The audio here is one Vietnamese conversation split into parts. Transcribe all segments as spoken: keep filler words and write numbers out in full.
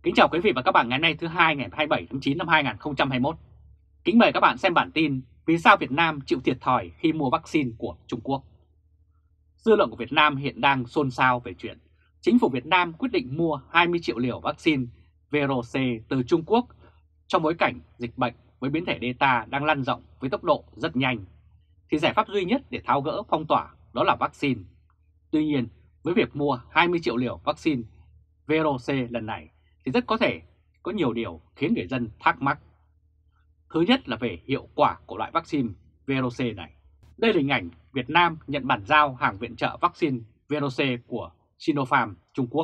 Kính chào quý vị và các bạn ngày hôm nay thứ hai ngày hai mươi bảy tháng chín năm hai nghìn không trăm hai mươi mốt. Kính mời các bạn xem bản tin vì sao Việt Nam chịu thiệt thòi khi mua vaccine của Trung Quốc. Dư luận của Việt Nam hiện đang xôn xao về chuyện chính phủ Việt Nam quyết định mua hai mươi triệu liều vaccine Verocell từ Trung Quốc trong bối cảnh dịch bệnh với biến thể Delta đang lan rộng với tốc độ rất nhanh. Thì giải pháp duy nhất để tháo gỡ phong tỏa đó là vaccine. Tuy nhiên, với việc mua hai mươi triệu liều vaccine Verocell lần này thì rất có thể có nhiều điều khiến người dân thắc mắc. Thứ nhất là về hiệu quả của loại vaccine Verocell này. Đây là hình ảnh Việt Nam nhận bản giao hàng viện trợ vaccine Verocell của Sinopharm Trung Quốc.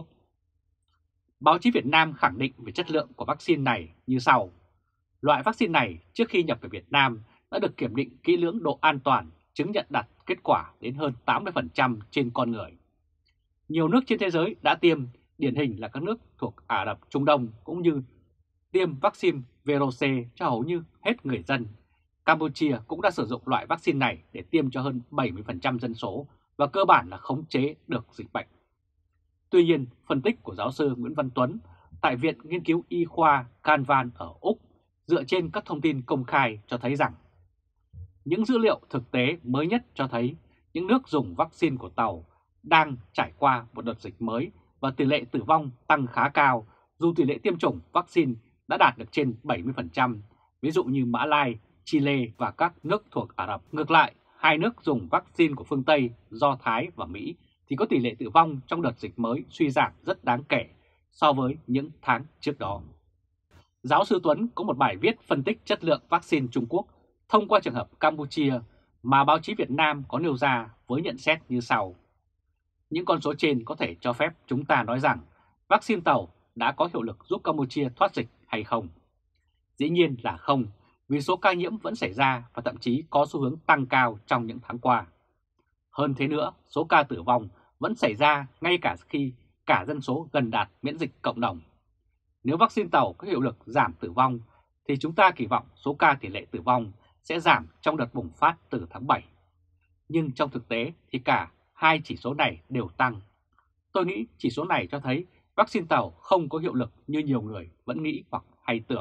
Báo chí Việt Nam khẳng định về chất lượng của vaccine này như sau. Loại vaccine này trước khi nhập về Việt Nam đã được kiểm định kỹ lưỡng độ an toàn, chứng nhận đạt kết quả đến hơn tám mươi phần trăm trên con người. Nhiều nước trên thế giới đã tiêm, điển hình là các nước thuộc Ả Rập Trung Đông cũng như tiêm vaccine Verocell cho hầu như hết người dân. Campuchia cũng đã sử dụng loại vaccine này để tiêm cho hơn bảy mươi phần trăm dân số và cơ bản là khống chế được dịch bệnh. Tuy nhiên, phân tích của giáo sư Nguyễn Văn Tuấn tại Viện Nghiên cứu Y khoa Canvan ở Úc dựa trên các thông tin công khai cho thấy rằng những dữ liệu thực tế mới nhất cho thấy những nước dùng vaccine của Tàu đang trải qua một đợt dịch mới và tỷ lệ tử vong tăng khá cao dù tỷ lệ tiêm chủng vaccine đã đạt được trên bảy mươi phần trăm, ví dụ như Mã Lai, Chile và các nước thuộc Ả Rập. Ngược lại, hai nước dùng vaccine của phương Tây, Do Thái và Mỹ thì có tỷ lệ tử vong trong đợt dịch mới suy giảm rất đáng kể so với những tháng trước đó. Giáo sư Tuấn có một bài viết phân tích chất lượng vaccine Trung Quốc thông qua trường hợp Campuchia mà báo chí Việt Nam có nêu ra với nhận xét như sau. Những con số trên có thể cho phép chúng ta nói rằng vaccine Tàu đã có hiệu lực giúp Campuchia thoát dịch hay không? Dĩ nhiên là không, vì số ca nhiễm vẫn xảy ra và thậm chí có xu hướng tăng cao trong những tháng qua. Hơn thế nữa, số ca tử vong vẫn xảy ra ngay cả khi cả dân số gần đạt miễn dịch cộng đồng. Nếu vaccine Tàu có hiệu lực giảm tử vong, thì chúng ta kỳ vọng số ca tỷ lệ tử vong sẽ giảm trong đợt bùng phát từ tháng bảy. Nhưng trong thực tế thì cả hai chỉ số này đều tăng. Tôi nghĩ chỉ số này cho thấy vaccine Tàu không có hiệu lực như nhiều người vẫn nghĩ hoặc hay tưởng.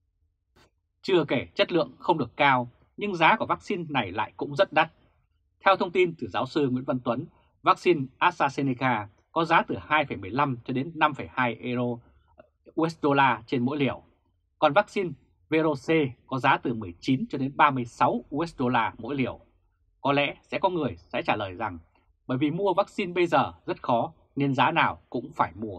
Chưa kể chất lượng không được cao, nhưng giá của vaccine này lại cũng rất đắt. Theo thông tin từ giáo sư Nguyễn Văn Tuấn, vaccine AstraZeneca có giá từ hai phẩy mười lăm cho đến năm phẩy hai euro u ét đô-la trên mỗi liều. Còn vaccine Verocell có giá từ mười chín cho đến ba mươi sáu u ét đô-la mỗi liều. Có lẽ sẽ có người sẽ trả lời rằng bởi vì mua vaccine bây giờ rất khó nên giá nào cũng phải mua.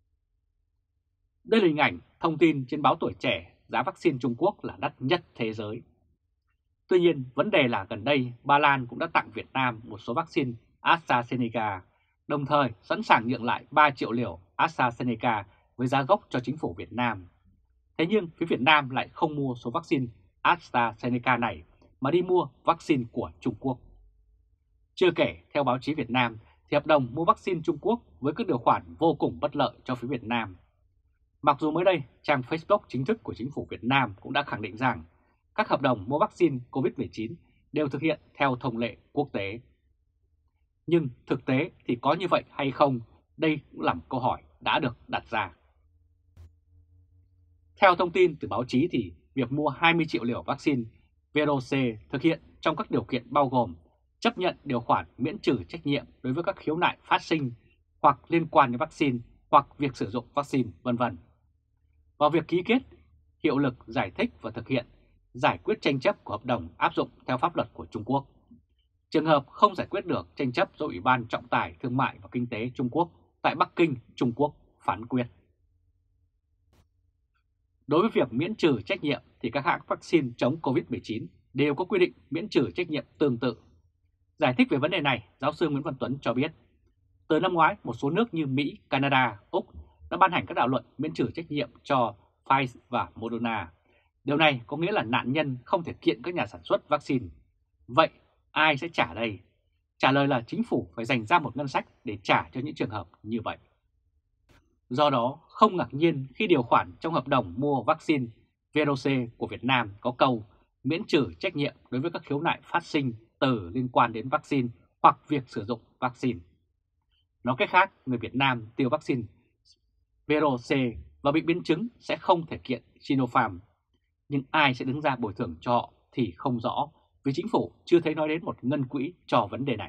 Đây là hình ảnh thông tin trên báo Tuổi Trẻ giá vaccine Trung Quốc là đắt nhất thế giới. Tuy nhiên, vấn đề là gần đây Ba Lan cũng đã tặng Việt Nam một số vaccine AstraZeneca, đồng thời sẵn sàng nhượng lại ba triệu liều AstraZeneca với giá gốc cho chính phủ Việt Nam. Thế nhưng phía Việt Nam lại không mua số vaccine AstraZeneca này mà đi mua vaccine của Trung Quốc. Chưa kể, theo báo chí Việt Nam, thì hợp đồng mua vaccine Trung Quốc với các điều khoản vô cùng bất lợi cho phía Việt Nam. Mặc dù mới đây, trang Facebook chính thức của chính phủ Việt Nam cũng đã khẳng định rằng các hợp đồng mua vaccine covid mười chín đều thực hiện theo thông lệ quốc tế. Nhưng thực tế thì có như vậy hay không? Đây cũng là một câu hỏi đã được đặt ra. Theo thông tin từ báo chí thì việc mua hai mươi triệu liều vaccine Verocell thực hiện trong các điều kiện bao gồm chấp nhận điều khoản miễn trừ trách nhiệm đối với các khiếu nại phát sinh hoặc liên quan đến vaccine hoặc việc sử dụng vaccine, vân vân. Vào việc ký kết, hiệu lực giải thích và thực hiện, giải quyết tranh chấp của hợp đồng áp dụng theo pháp luật của Trung Quốc. Trường hợp không giải quyết được tranh chấp do Ủy ban Trọng tài Thương mại và Kinh tế Trung Quốc tại Bắc Kinh, Trung Quốc phán quyết. Đối với việc miễn trừ trách nhiệm thì các hãng vaccine chống covid mười chín đều có quy định miễn trừ trách nhiệm tương tự. Giải thích về vấn đề này, giáo sư Nguyễn Văn Tuấn cho biết, từ năm ngoái, một số nước như Mỹ, Canada, Úc đã ban hành các đạo luật miễn trừ trách nhiệm cho Pfizer và Moderna. Điều này có nghĩa là nạn nhân không thể kiện các nhà sản xuất vaccine. Vậy ai sẽ trả đây? Trả lời là chính phủ phải dành ra một ngân sách để trả cho những trường hợp như vậy. Do đó, không ngạc nhiên khi điều khoản trong hợp đồng mua vaccine Verocell của Việt Nam có câu miễn trừ trách nhiệm đối với các khiếu nại phát sinh từ liên quan đến vaccine hoặc việc sử dụng vaccine. Nói cách khác, người Việt Nam tiêu vaccine Verocell và bị biến chứng sẽ không thể kiện Sinopharm. Nhưng ai sẽ đứng ra bồi thường cho họ thì không rõ, vì chính phủ chưa thấy nói đến một ngân quỹ cho vấn đề này.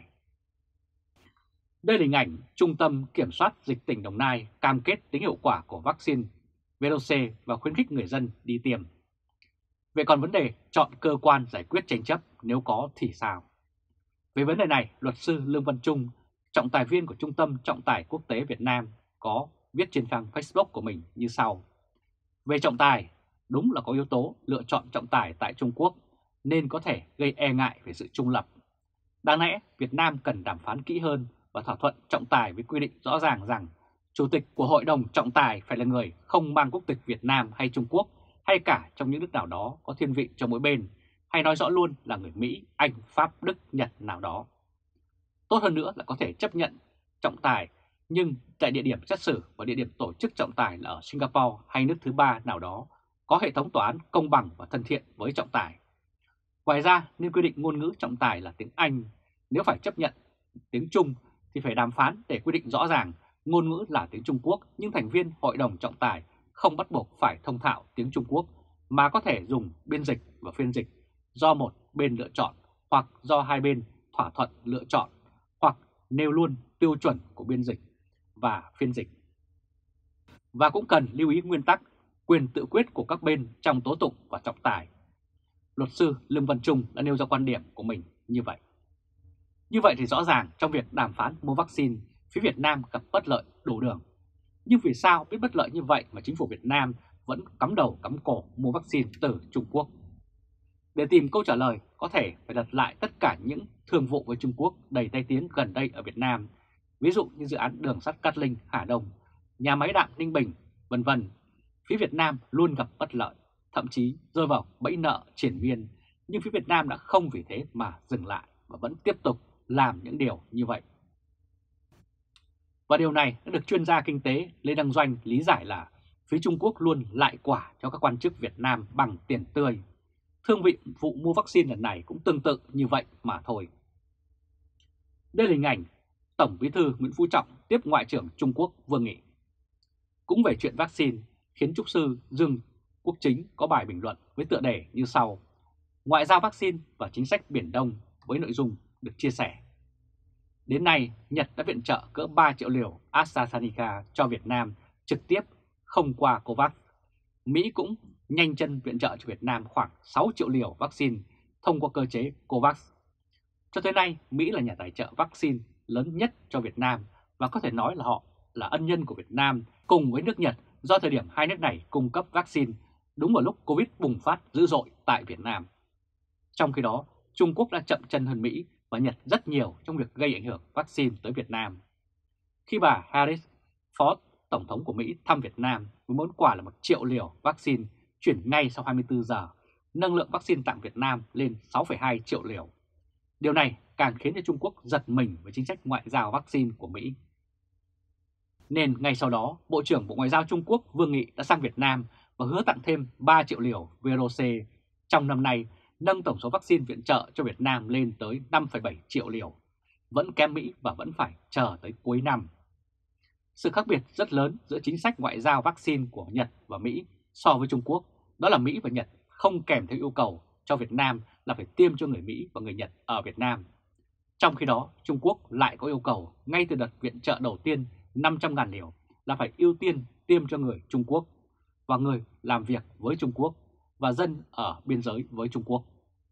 Đây là hình ảnh Trung tâm Kiểm soát Dịch tỉnh Đồng Nai cam kết tính hiệu quả của vaccine vê rô xê và khuyến khích người dân đi tiêm. Vậy còn vấn đề chọn cơ quan giải quyết tranh chấp nếu có thì sao? Về vấn đề này, luật sư Lương Văn Trung, trọng tài viên của Trung tâm Trọng tài Quốc tế Việt Nam, có viết trên trang Facebook của mình như sau. Về trọng tài, đúng là có yếu tố lựa chọn trọng tài tại Trung Quốc nên có thể gây e ngại về sự trung lập. Đáng lẽ Việt Nam cần đàm phán kỹ hơn và thỏa thuận trọng tài với quy định rõ ràng rằng Chủ tịch của Hội đồng trọng tài phải là người không mang quốc tịch Việt Nam hay Trung Quốc hay cả trong những nước nào đó có thiên vị cho mỗi bên, hay nói rõ luôn là người Mỹ, Anh, Pháp, Đức, Nhật nào đó. Tốt hơn nữa là có thể chấp nhận trọng tài, nhưng tại địa điểm xét xử và địa điểm tổ chức trọng tài là ở Singapore hay nước thứ ba nào đó, có hệ thống tòa án công bằng và thân thiện với trọng tài. Ngoài ra, nên quy định ngôn ngữ trọng tài là tiếng Anh. Nếu phải chấp nhận tiếng Trung thì phải đàm phán để quy định rõ ràng ngôn ngữ là tiếng Trung Quốc, nhưng thành viên Hội đồng trọng tài không bắt buộc phải thông thạo tiếng Trung Quốc mà có thể dùng biên dịch và phiên dịch do một bên lựa chọn hoặc do hai bên thỏa thuận lựa chọn, hoặc nêu luôn tiêu chuẩn của biên dịch và phiên dịch. Và cũng cần lưu ý nguyên tắc quyền tự quyết của các bên trong tố tụng và trọng tài. Luật sư Lương Văn Trung đã nêu ra quan điểm của mình như vậy. Như vậy thì rõ ràng trong việc đàm phán mua vaccine, phía Việt Nam gặp bất lợi đủ đường. Nhưng vì sao biết bất lợi như vậy mà chính phủ Việt Nam vẫn cắm đầu cắm cổ mua vaccine từ Trung Quốc? Để tìm câu trả lời, có thể phải đặt lại tất cả những thương vụ với Trung Quốc đầy tai tiếng gần đây ở Việt Nam, ví dụ như dự án đường sắt Cát Linh, Hà Đông, nhà máy đạm Ninh Bình, vân vân. Phía Việt Nam luôn gặp bất lợi, thậm chí rơi vào bẫy nợ triền miên, nhưng phía Việt Nam đã không vì thế mà dừng lại và vẫn tiếp tục làm những điều như vậy. Và điều này đã được chuyên gia kinh tế Lê Đăng Doanh lý giải là phía Trung Quốc luôn lại quả cho các quan chức Việt Nam bằng tiền tươi. Thương vị vụ mua vaccine lần này cũng tương tự như vậy mà thôi. Đây là hình ảnh Tổng Bí thư Nguyễn Phú Trọng tiếp Ngoại trưởng Trung Quốc Vương Nghị. Cũng về chuyện vaccine, khiến trúc sư Dương Quốc Chính có bài bình luận với tựa đề như sau: Ngoại giao vaccine và chính sách Biển Đông, với nội dung được chia sẻ. Đến nay, Nhật đã viện trợ cỡ ba triệu liều AstraZeneca cho Việt Nam trực tiếp, không qua COVAX. Mỹ cũng nhanh chân viện trợ cho Việt Nam khoảng sáu triệu liều vaccine thông qua cơ chế COVAX. Cho tới nay, Mỹ là nhà tài trợ vaccine lớn nhất cho Việt Nam và có thể nói là họ là ân nhân của Việt Nam cùng với nước Nhật, do thời điểm hai nước này cung cấp vaccine đúng vào lúc Covid bùng phát dữ dội tại Việt Nam. Trong khi đó, Trung Quốc đã chậm chân hơn Mỹ và Nhật rất nhiều trong việc gây ảnh hưởng vaccine tới Việt Nam. Khi bà Harris, Phó Tổng thống của Mỹ thăm Việt Nam với món quà là một triệu liều vaccine chuyển ngay sau hai mươi tư giờ, nâng lượng vaccine tặng Việt Nam lên sáu phẩy hai triệu liều. Điều này càng khiến cho Trung Quốc giật mình với chính sách ngoại giao vaccine của Mỹ. Nên ngay sau đó, Bộ trưởng Bộ Ngoại giao Trung Quốc Vương Nghị đã sang Việt Nam và hứa tặng thêm ba triệu liều vê rô xê trong năm nay, nâng tổng số vaccine viện trợ cho Việt Nam lên tới năm phẩy bảy triệu liều, vẫn kém Mỹ và vẫn phải chờ tới cuối năm. Sự khác biệt rất lớn giữa chính sách ngoại giao vaccine của Nhật và Mỹ so với Trung Quốc, đó là Mỹ và Nhật không kèm theo yêu cầu cho Việt Nam là phải tiêm cho người Mỹ và người Nhật ở Việt Nam. Trong khi đó, Trung Quốc lại có yêu cầu ngay từ đợt viện trợ đầu tiên năm trăm nghìn liều là phải ưu tiên tiêm cho người Trung Quốc và người làm việc với Trung Quốc và dân ở biên giới với Trung Quốc.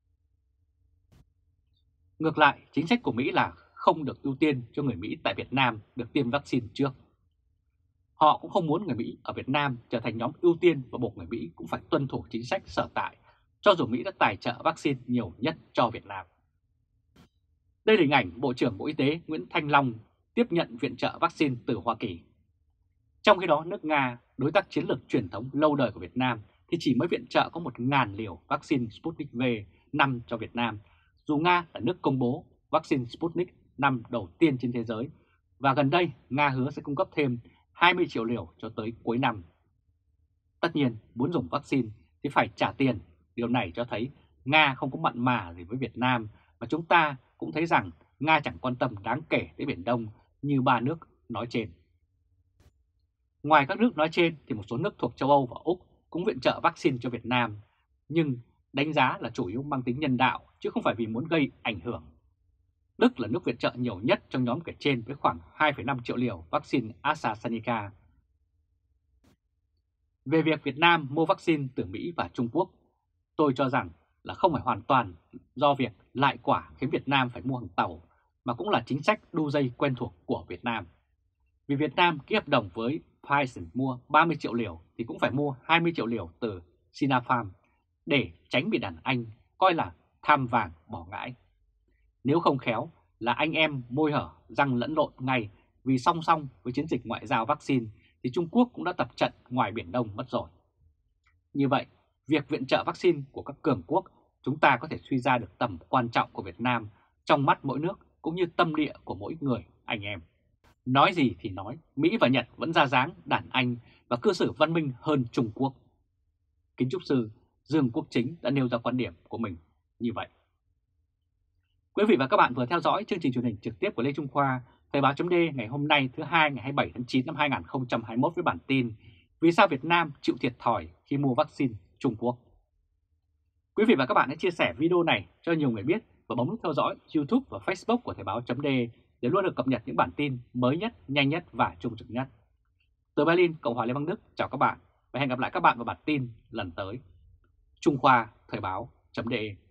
Ngược lại, chính sách của Mỹ là không được ưu tiên cho người Mỹ tại Việt Nam được tiêm vaccine trước. Họ cũng không muốn người Mỹ ở Việt Nam trở thành nhóm ưu tiên và buộc người Mỹ cũng phải tuân thủ chính sách sở tại, cho dù Mỹ đã tài trợ vaccine nhiều nhất cho Việt Nam. Đây là hình ảnh Bộ trưởng Bộ Y tế Nguyễn Thanh Long tiếp nhận viện trợ vaccine từ Hoa Kỳ. Trong khi đó, nước Nga, đối tác chiến lược truyền thống lâu đời của Việt Nam, thì chỉ mới viện trợ có một nghìn liều vaccine Sputnik V năm cho Việt Nam, dù Nga là nước công bố vaccine Sputnik năm đầu tiên trên thế giới, và gần đây Nga hứa sẽ cung cấp thêm hai mươi triệu liều cho tới cuối năm. Tất nhiên, muốn dùng vaccine thì phải trả tiền. Điều này cho thấy Nga không có mặn mà gì với Việt Nam, và chúng ta cũng thấy rằng Nga chẳng quan tâm đáng kể tới Biển Đông như ba nước nói trên. Ngoài các nước nói trên thì một số nước thuộc châu Âu và Úc cũng viện trợ vaccine cho Việt Nam, nhưng đánh giá là chủ yếu mang tính nhân đạo chứ không phải vì muốn gây ảnh hưởng. Đức là nước viện trợ nhiều nhất trong nhóm kể trên với khoảng hai phẩy năm triệu liều vaccine AstraZeneca. Về việc Việt Nam mua vaccine từ Mỹ và Trung Quốc, tôi cho rằng là không phải hoàn toàn do việc lại quả khiến Việt Nam phải mua hàng tàu, mà cũng là chính sách đu dây quen thuộc của Việt Nam. Vì Việt Nam ký hợp đồng với Pfizer mua ba mươi triệu liều thì cũng phải mua hai mươi triệu liều từ Sinopharm để tránh bị đàn anh coi là tham vàng bỏ ngãi. Nếu không khéo là anh em môi hở răng lẫn lộn ngay, vì song song với chiến dịch ngoại giao vaccine thì Trung Quốc cũng đã tập trận ngoài Biển Đông mất rồi. Như vậy, việc viện trợ vaccine của các cường quốc, chúng ta có thể suy ra được tầm quan trọng của Việt Nam trong mắt mỗi nước cũng như tâm địa của mỗi người anh em. Nói gì thì nói, Mỹ và Nhật vẫn ra dáng đàn anh và cư xử văn minh hơn Trung Quốc. Kính chúc sư Dương Quốc Chính đã nêu ra quan điểm của mình như vậy. Quý vị và các bạn vừa theo dõi chương trình truyền hình trực tiếp của Lê Trung Khoa, Thời báo chấm D ngày hôm nay thứ hai ngày hai mươi bảy tháng chín năm hai nghìn không trăm hai mươi mốt với bản tin Vì sao Việt Nam chịu thiệt thòi khi mua vaccine Trung Quốc. Quý vị và các bạn hãy chia sẻ video này cho nhiều người biết và bấm nút theo dõi YouTube và Facebook của Thời báo chấm D để luôn được cập nhật những bản tin mới nhất, nhanh nhất và trung thực nhất. Từ Berlin, Cộng hòa Liên bang Đức, chào các bạn và hẹn gặp lại các bạn vào bản tin lần tới. Trung Khoa, Thời báo chấm D.